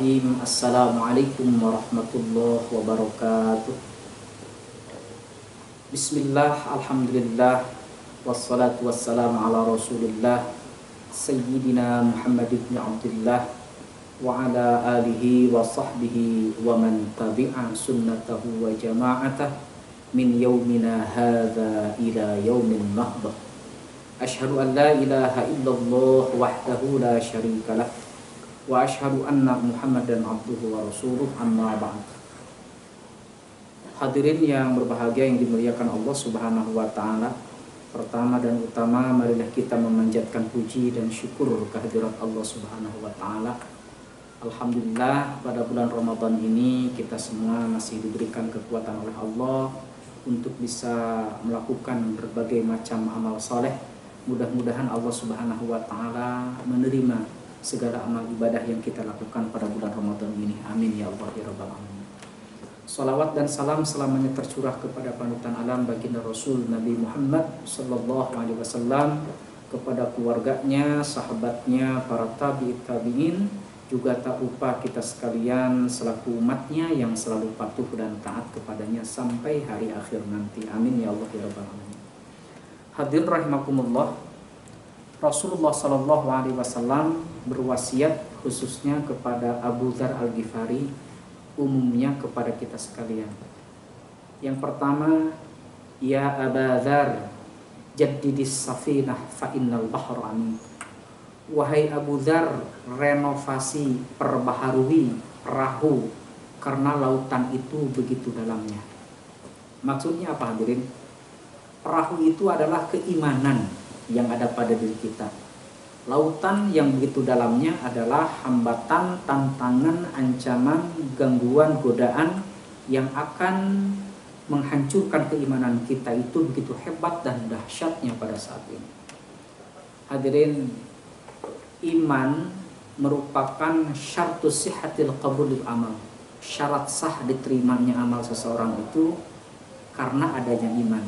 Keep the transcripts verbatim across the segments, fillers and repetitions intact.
Bismillahirrahmanirrahim. Assalamualaikum warahmatullahi wabarakatuh. Bismillah, alhamdulillah, wassalatu wassalamu ala rasulillah Sayyidina Muhammad ibn Abdullah wa ala alihi wa sahbihi wa man tabi'a sunnatahu wa jama'atah min yaumina hadha ila yaumin nahdah. Ashhadu an la ilaha illallah wahdahu la syarika lah wa ashhadu anna Muhammadan abduhu wa rasuluh, amma ba'd. Hadirin yang berbahagia yang dimuliakan Allah Subhanahu wa taala. Pertama dan utama, marilah kita memanjatkan puji dan syukur kehadirat Allah Subhanahu wa taala. Alhamdulillah, pada bulan Ramadan ini kita semua masih diberikan kekuatan oleh Allah untuk bisa melakukan berbagai macam amal soleh. Mudah-mudahan Allah Subhanahu wa taala menerima segala amal ibadah yang kita lakukan pada bulan Ramadan ini. Amin ya Allah ya Rabbal alamin. Salawat dan salam selamanya tercurah kepada panutan alam baginda Rasul Nabi Muhammad sallallahu alaihi wasallam, kepada keluarganya, sahabatnya, para tabi'in tabi'in, juga tak lupa kita sekalian selaku umatnya yang selalu patuh dan taat kepadanya sampai hari akhir nanti. Amin ya Allah ya Rabbal alamin. Hadirin rahimakumullah, Rasulullah sallallahu alaihi wasallam berwasiat khususnya kepada Abu Dzar Al-Ghifari, umumnya kepada kita sekalian. Yang pertama, ya Aba Dzar, jaddidis safinah fa innal bahra amin. Wahai Abu Dzar, renovasi, perbaharui perahu karena lautan itu begitu dalamnya. Maksudnya apa hadirin? Perahu itu adalah keimanan yang ada pada diri kita. Lautan yang begitu dalamnya adalah hambatan, tantangan, ancaman, gangguan, godaan yang akan menghancurkan keimanan kita itu begitu hebat dan dahsyatnya pada saat ini. Hadirin, iman merupakan syartus sihhatil qabulil amal. Syarat sah diterimanya amal seseorang itu karena adanya iman.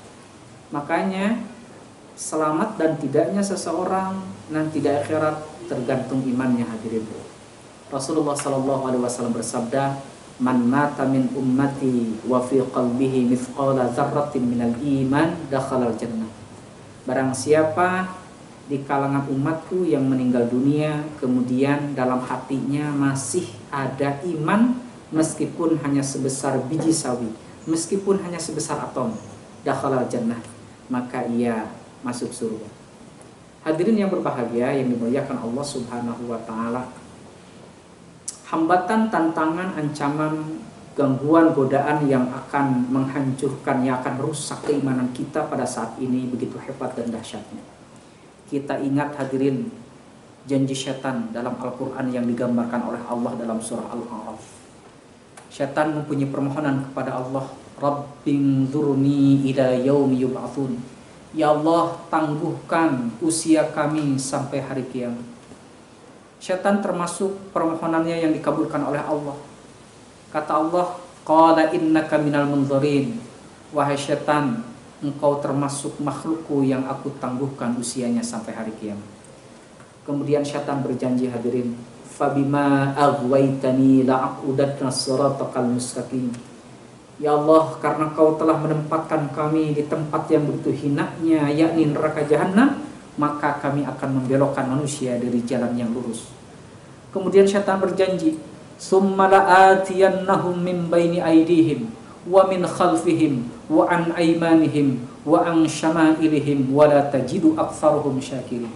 Makanya selamat dan tidaknya seseorang nanti di akhirat tergantung imannya hadirin. Rasulullah sallallahu alaihi wasallam bersabda, "Man mata min ummati wa fi qalbihi mithqala dzarratin minal iman dakhalal jannah." Barang siapa di kalangan umatku yang meninggal dunia kemudian dalam hatinya masih ada iman meskipun hanya sebesar biji sawi, meskipun hanya sebesar atom, dakhalal jannah, maka ia masuk surga. Hadirin yang berbahagia yang dimuliakan Allah Subhanahu wa taala, hambatan, tantangan, ancaman, gangguan, godaan yang akan menghancurkan, yang akan merusak keimanan kita pada saat ini begitu hebat dan dahsyatnya. Kita ingat hadirin janji setan dalam Al-Qur'an yang digambarkan oleh Allah dalam surah Al-A'raf. Setan mempunyai permohonan kepada Allah, Rabbinzurni ila yaumi yub'atsun. Ya Allah, tangguhkan usia kami sampai hari kiamat. Syaitan termasuk permohonannya yang dikabulkan oleh Allah. Kata Allah, qala innaka minal munzirin. Wahai syaitan, engkau termasuk makhlukku yang aku tangguhkan usianya sampai hari kiamat. Kemudian syaitan berjanji hadirin, fabima aghwaytani la'aqudanna siratal mustaqim. Ya Allah, karena kau telah menempatkan kami di tempat yang begitu hinanya, yakni neraka jahanam, maka kami akan membelokkan manusia dari jalan yang lurus. Kemudian syaitan berjanji, summa la'atiyannahum min baini aydihim wa min khalfihim wa an aymanihim wa an syama'ilihim wa la tajidu aktsaruhum syakirin.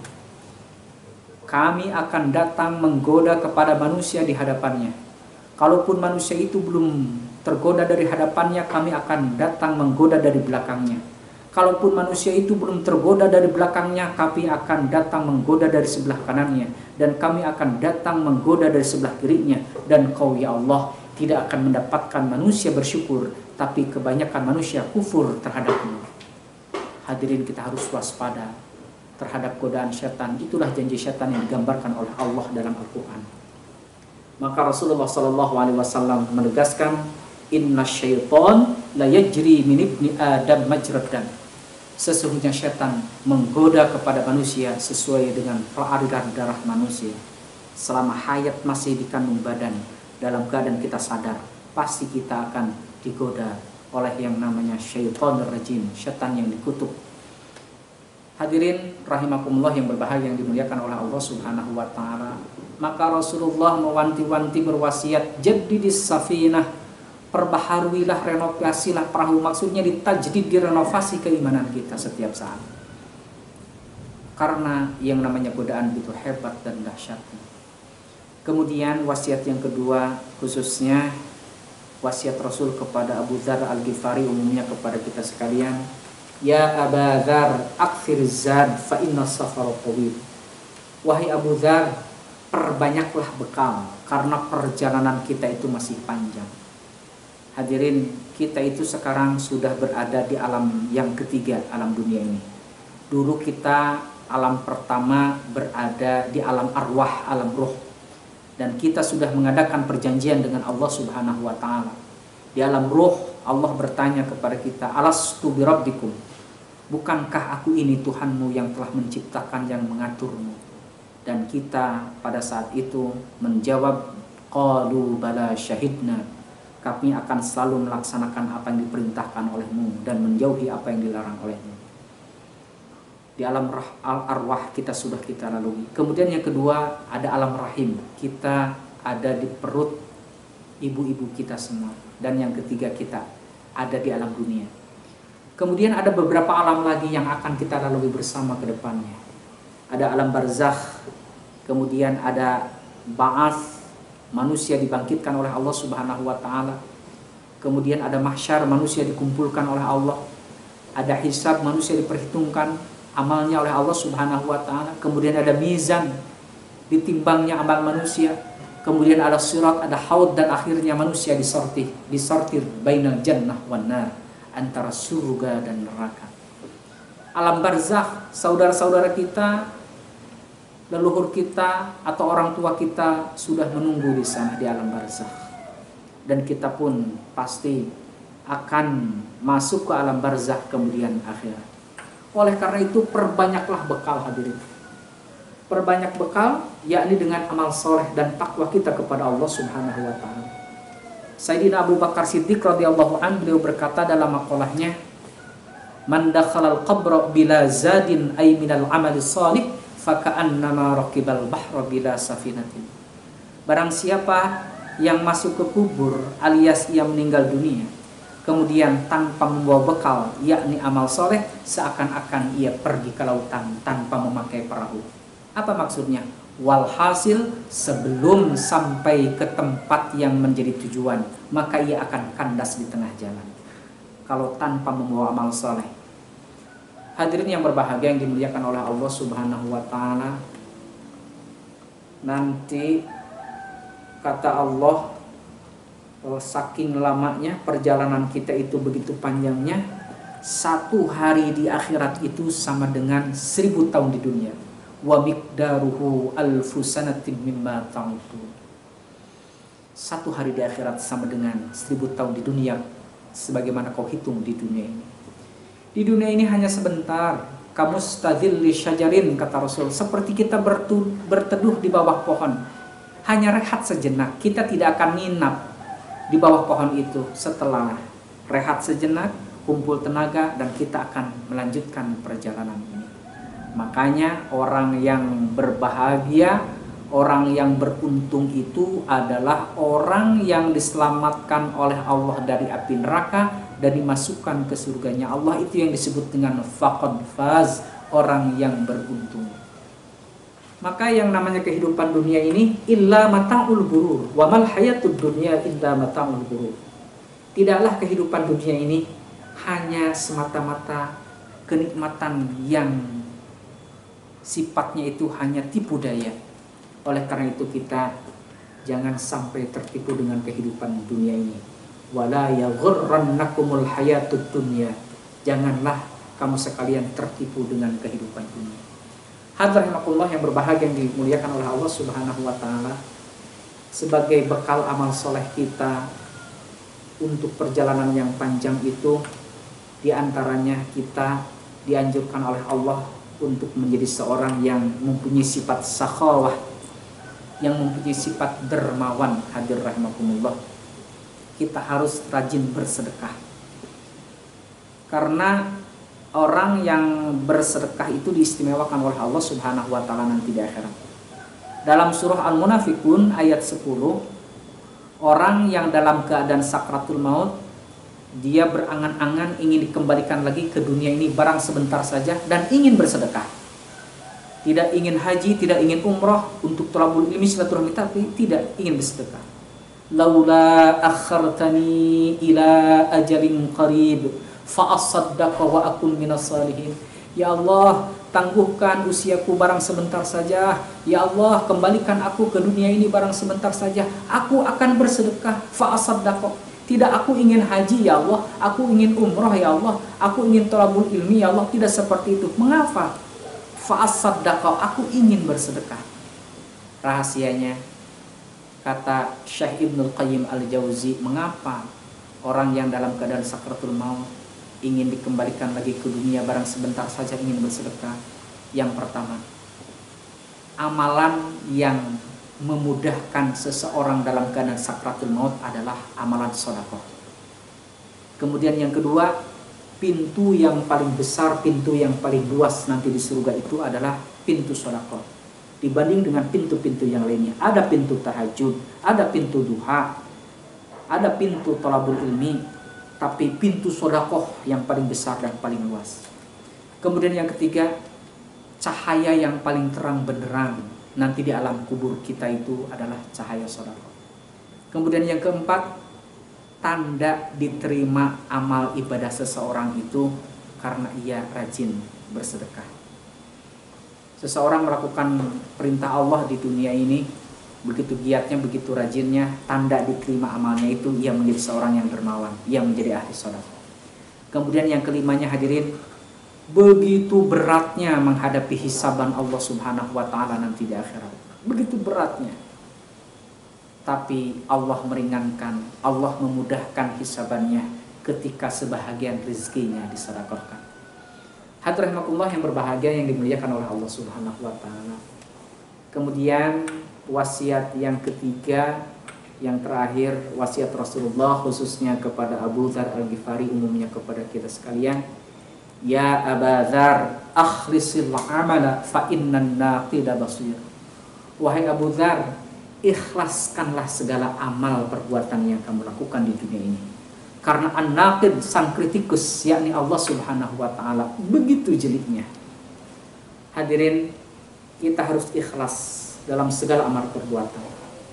Kami akan datang menggoda kepada manusia di hadapannya. Kalaupun manusia itu belum tergoda dari hadapannya, kami akan datang menggoda dari belakangnya. Kalaupun manusia itu belum tergoda dari belakangnya, kami akan datang menggoda dari sebelah kanannya, dan kami akan datang menggoda dari sebelah kirinya. Dan kau ya Allah tidak akan mendapatkan manusia bersyukur, tapi kebanyakan manusia kufur terhadapmu. Hadirin, kita harus waspada terhadap godaan syaitan. Itulah janji syaitan yang digambarkan oleh Allah dalam Al-Quran. Maka Rasulullah sallallahu alaihi wasallam menegaskan, inna syaitan la yajri min ibni adam majrad dam. Sesungguhnya syaitan menggoda kepada manusia sesuai dengan aliran darah manusia. selama hayat masih di kandung badan, dalam keadaan kita sadar, pasti kita akan digoda oleh yang namanya syaitanir rajim, setan yang dikutuk. Hadirin rahimakumullah yang berbahagia, yang dimuliakan oleh Allah Subhanahu wa taala. Maka Rasulullah mewanti-wanti berwasiat, jaddidis safinah, perbaharuilah, renovasilah perahu, maksudnya ditajdid, direnovasi keimanan kita setiap saat. Karena yang namanya godaan itu hebat dan dahsyatnya. Kemudian wasiat yang kedua, khususnya wasiat Rasul kepada Abu Dzar Al-Ghifari, umumnya kepada kita sekalian, ya Aba Dzar akthir zad fa inna safara tawil. Wahai Abu Dzar, perbanyaklah bekal karena perjalanan kita itu masih panjang. Hadirin, kita itu sekarang sudah berada di alam yang ketiga, alam dunia ini. Dulu kita alam pertama berada di alam arwah, alam ruh. Dan kita sudah mengadakan perjanjian dengan Allah Subhanahu wa taala. Di alam ruh, Allah bertanya kepada kita, alastu birabbikum, bukankah aku ini Tuhanmu yang telah menciptakan, yang mengaturmu? Dan kita pada saat itu menjawab, qalu bala syahidna, kami akan selalu melaksanakan apa yang diperintahkan olehmu dan menjauhi apa yang dilarang olehmu. Di alam arwah kita sudah kita lalui. Kemudian yang kedua, ada alam rahim, kita ada di perut ibu-ibu kita semua. Dan yang ketiga, kita ada di alam dunia. Kemudian ada beberapa alam lagi yang akan kita lalui bersama ke depannya. Ada alam barzakh, kemudian ada ba'ats, manusia dibangkitkan oleh Allah Subhanahu wa taala. Kemudian ada mahsyar, manusia dikumpulkan oleh Allah. Ada hisab, manusia diperhitungkan amalnya oleh Allah Subhanahu wa taala. Kemudian ada mizan, ditimbangnya amal manusia. Kemudian ada sirat, ada haud, dan akhirnya manusia disortir, disortir bainal jannah wan nar, antara surga dan neraka. Alam barzakh, saudara-saudara kita, leluhur kita atau orang tua kita sudah menunggu di sana di alam barzakh. Dan kita pun pasti akan masuk ke alam barzakh kemudian akhirat. Oleh karena itu perbanyaklah bekal, hadirin. Perbanyak bekal, yakni dengan amal soleh dan takwa kita kepada Allah Subhanahu wa taala. Sayyidina Abu Bakar Siddiq radhiyallahu anhu, beliau berkata dalam maqalahnya, man dakhalal qabra bila zadin ay minal amali shalih faka'annama raqibal bahra bila safinatin. Barang siapa yang masuk ke kubur alias ia meninggal dunia, kemudian tanpa membawa bekal, yakni amal soleh, seakan-akan ia pergi ke lautan tanpa memakai perahu. Apa maksudnya? Walhasil, sebelum sampai ke tempat yang menjadi tujuan, maka ia akan kandas di tengah jalan kalau tanpa membawa amal soleh. Hadirin yang berbahagia, yang dimuliakan oleh Allah Subhanahu wa taala, nanti kata Allah, saking lamanya perjalanan kita itu, begitu panjangnya, satu hari di akhirat itu sama dengan seribu tahun di dunia. Wa miqdaruhu alfu sanatin mimma ta'udun. Satu hari di akhirat sama dengan seribu tahun di dunia, sebagaimana kau hitung di dunia ini. Di dunia ini hanya sebentar. Kamu stadil li syajarin, kata Rasul, seperti kita berteduh di bawah pohon, hanya rehat sejenak. Kita tidak akan nginap di bawah pohon itu. Setelah rehat sejenak, kumpul tenaga, dan kita akan melanjutkan perjalanan ini. Makanya orang yang berbahagia, orang yang beruntung itu adalah orang yang diselamatkan oleh Allah dari api neraka dan dimasukkan ke surganya Allah. Itu yang disebut dengan faqad faz, orang yang beruntung. Maka yang namanya kehidupan dunia ini illa mata'ul ghurur, wa mal hayatud dunya illa mata'ul ghurur. Tidaklah kehidupan dunia ini hanya semata-mata kenikmatan yang sifatnya itu hanya tipu daya. Oleh karena itu kita jangan sampai tertipu dengan kehidupan dunia ini. Wala yaghurrannakumul hayatud dunya. Janganlah kamu sekalian tertipu dengan kehidupan dunia. Hadirin yang berbahagia, yang dimuliakan oleh Allah Subhanahu wa taala, sebagai bekal amal soleh kita untuk perjalanan yang panjang itu, diantaranya kita dianjurkan oleh Allah untuk menjadi seorang yang mempunyai sifat sakhawah, yang mempunyai sifat dermawan, hadir rahimakumullah, kita harus rajin bersedekah. Karena orang yang bersedekah itu diistimewakan oleh Allah Subhanahu wa taala nanti di akhirat. Dalam surah Al-Munafiqun ayat sepuluh, orang yang dalam keadaan sakratul maut, dia berangan-angan ingin dikembalikan lagi ke dunia ini barang sebentar saja dan ingin bersedekah. Tidak ingin haji, tidak ingin umrah untuk thalabul ilmi silaturahmi, tapi tidak ingin bersedekah. Laula akhartani ila ajalin qarib fa asaddaqa wa akun minas salihin. Ya Allah, tangguhkan usiaku barang sebentar saja. Ya Allah, kembalikan aku ke dunia ini barang sebentar saja. Aku akan bersedekah. Fa asaddaqa. Tidak aku ingin haji ya Allah, aku ingin umrah ya Allah, aku ingin thalabul ilmi ya Allah. Tidak seperti itu. Mengapa? Fa'asaddaqa, aku ingin bersedekah. Rahasianya, kata Syekh Ibnul Qayyim Al-Jauzi, mengapa orang yang dalam keadaan sakratul maut ingin dikembalikan lagi ke dunia barang sebentar saja ingin bersedekah? Yang pertama, amalan yang memudahkan seseorang dalam keadaan sakratul maut adalah amalan sedekah. Kemudian yang kedua, pintu yang paling besar, pintu yang paling luas nanti di surga itu adalah pintu sedekah. Dibanding dengan pintu-pintu yang lainnya, ada pintu tahajud, ada pintu duha, ada pintu thalabul ilmi, tapi pintu sedekah yang paling besar dan paling luas. Kemudian yang ketiga, cahaya yang paling terang benderang nanti di alam kubur kita itu adalah cahaya sedekah. Kemudian yang keempat, tanda diterima amal ibadah seseorang itu karena ia rajin bersedekah. Seseorang melakukan perintah Allah di dunia ini, begitu giatnya, begitu rajinnya, tanda diterima amalnya itu ia menjadi seorang yang dermawan, ia menjadi ahli sedekah. Kemudian yang kelimanya hadirin, begitu beratnya menghadapi hisaban Allah Subhanahu wa taala nanti di akhirat. Begitu beratnya. Tapi Allah meringankan, Allah memudahkan hisabannya ketika sebahagian rezekinya disedekahkan. Hadirin rahimakumullah yang berbahagia yang dimuliakan oleh Allah Subhanahu wa taala. Kemudian wasiat yang ketiga, yang terakhir, wasiat Rasulullah khususnya kepada Abu Dzar Al-Ghifari, umumnya kepada kita sekalian. Ya Aba Dzar, akhlisil amala fa innan naqida basir. Wahai Abu Dzar, ikhlaskanlah segala amal perbuatan yang kamu lakukan di dunia ini. Karena an-naqid, sang kritikus, yakni Allah Subhanahu wa taala, begitu jeliknya. Hadirin, kita harus ikhlas dalam segala amal perbuatan.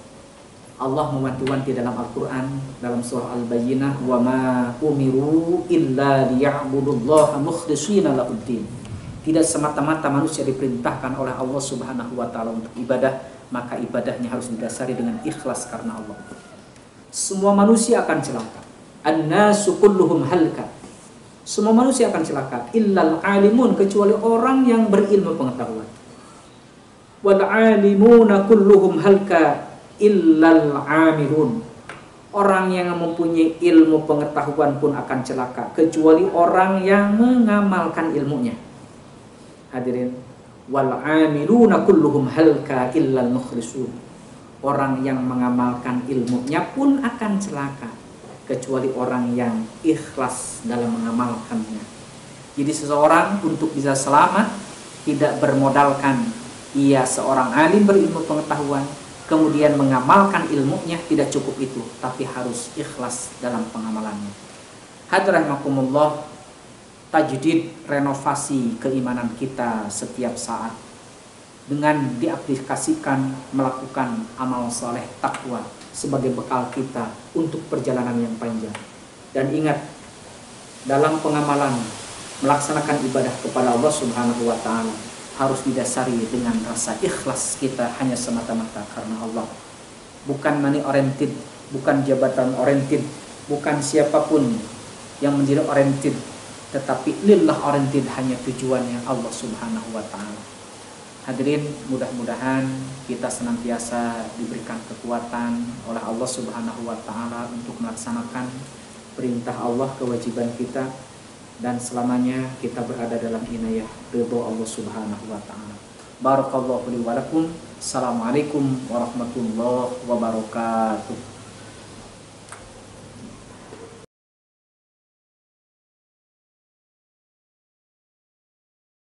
Allah mewanti-wanti dalam Al-Qur'an dalam surah Al-Bayyinah, wa ma umiru illa liya'budullaha mukhlishina lahuddin. Tidak semata-mata manusia diperintahkan oleh Allah Subhanahu wa taala untuk ibadah, maka ibadahnya harus didasari dengan ikhlas karena Allah. Semua manusia akan celaka. An-nasu kulluhum halka. Semua manusia akan celaka illal alimun, kecuali orang yang berilmu pengetahuan. Wal alimuna kulluhum halka illal amilun. Orang yang mempunyai ilmu pengetahuan pun akan celaka kecuali orang yang mengamalkan ilmunya. Hadirin, wal amiluna kulluhum halka illal mukhlisun. Orang yang mengamalkan ilmunya pun akan celaka kecuali orang yang ikhlas dalam mengamalkannya. Jadi seseorang untuk bisa selamat tidak bermodalkan ia seorang alim berilmu pengetahuan kemudian mengamalkan ilmunya, tidak cukup itu, tapi harus ikhlas dalam pengamalannya. Hadirin rahimakumullah, tajdid, renovasi keimanan kita setiap saat dengan diaplikasikan melakukan amal soleh takwa sebagai bekal kita untuk perjalanan yang panjang. Dan ingat, dalam pengamalan melaksanakan ibadah kepada Allah Subhanahu wa taala harus didasari dengan rasa ikhlas kita hanya semata-mata karena Allah. Bukan money oriented, bukan jabatan oriented, bukan siapapun yang menjadi oriented, tetapi lillah oriented, hanya tujuannya Allah Subhanahu wa taala. Hadirin, mudah-mudahan kita senantiasa diberikan kekuatan oleh Allah Subhanahu wa taala untuk melaksanakan perintah Allah, kewajiban kita, dan selamanya kita berada dalam inayah ridho Allah Subhanahu wa taala. Barakallahu li wa lakum. Assalamualaikum warahmatullahi wabarakatuh.